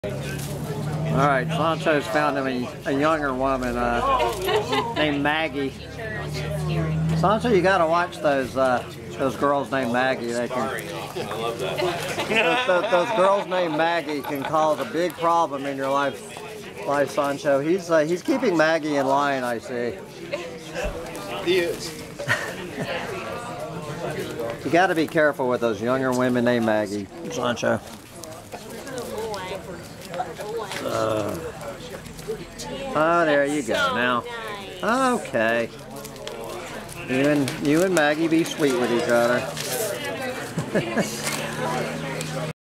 All right, Sancho's found him a younger woman named Maggie. Sancho, you got to watch those girls named Maggie. They can. I love that. Those girls named Maggie can cause a big problem in your life, Sancho. He's keeping Maggie in line, I see. He is. You got to be careful with those younger women named Maggie, Sancho. Oh, there you go. Now, okay. You and Maggie be sweet with each other.